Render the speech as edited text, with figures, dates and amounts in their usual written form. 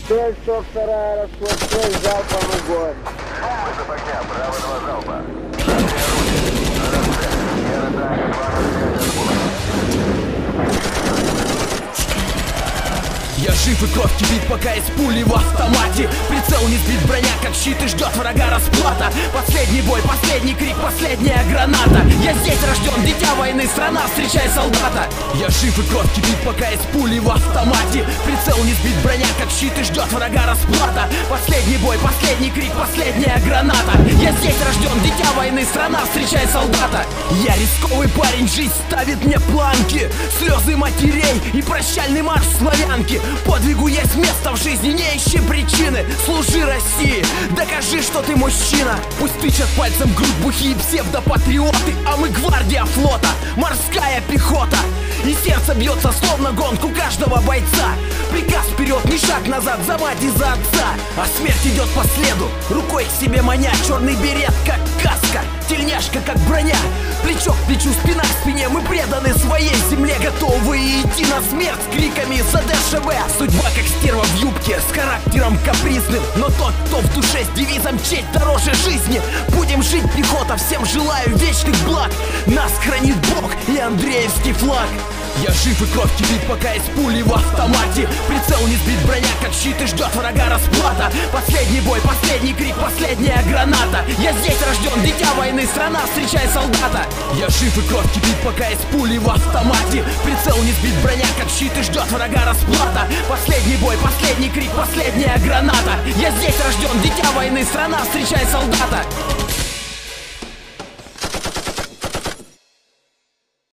Цель СОК-2, расход 6, залпом огонь. Вызов огня, право 2 залпа. Сера танка 205 отбой. Я жив и кровь кипит, пока из пули в автомате. Прицел не сбит, броня как щит и ждет врага расплата. Последний бой, последний крик, последняя граната. Я здесь рожден, дитя войны, страна, встречай солдата. Я жив и кровь кипит, пока из пули в автомате. Прицел не сбит, броня как щит и ждет врага расплата. Последний бой, последний крик, последняя граната. Я здесь рожден, дитя войны, страна, встречай солдата. Я рисковый парень, жизнь ставит мне планки. Слезы матерей и прощальный марш славянки. Подвигу есть место в жизни, не ищи причины. Служи России, докажи, что ты мужчина. Пусть тычат пальцем грудь бухие псевдопатриоты, а мы гвардия флота, морская пехота. И сердце бьется словно гонку каждого бойца. Приказ вперед, ни шаг назад, за мать и за отца. А смерть идет по следу, рукой к себе маня. Черный берет, как каска, тельняшка, как броня. Плечо к плечу, спина к спине, мы преданы своей земле. Готовы идти на смерть с криками за ДШВ. Судьба как стерва в юбке, с характером капризным. Но тот, кто в душе с девизом честь дороже жизни. Будем жить, пехота, всем желаю вечных благ. Нас хранит Бог и Андреевский флаг. Я жив и кровь кипит, пока из пули в автомате. Прицел не сбит, броня как щит и ждет врага расплата. Последний бой, последний крик, последняя граната. Я здесь рожден, дитя войны, страна, встречай солдата. Я жив и кровь кипит, пока из пули в автомате. Прицел не сбит, броня как щит и ждет врага расплата. Последний бой, последний крик, последняя граната. Я здесь рожден, дитя войны, страна, встречай солдата.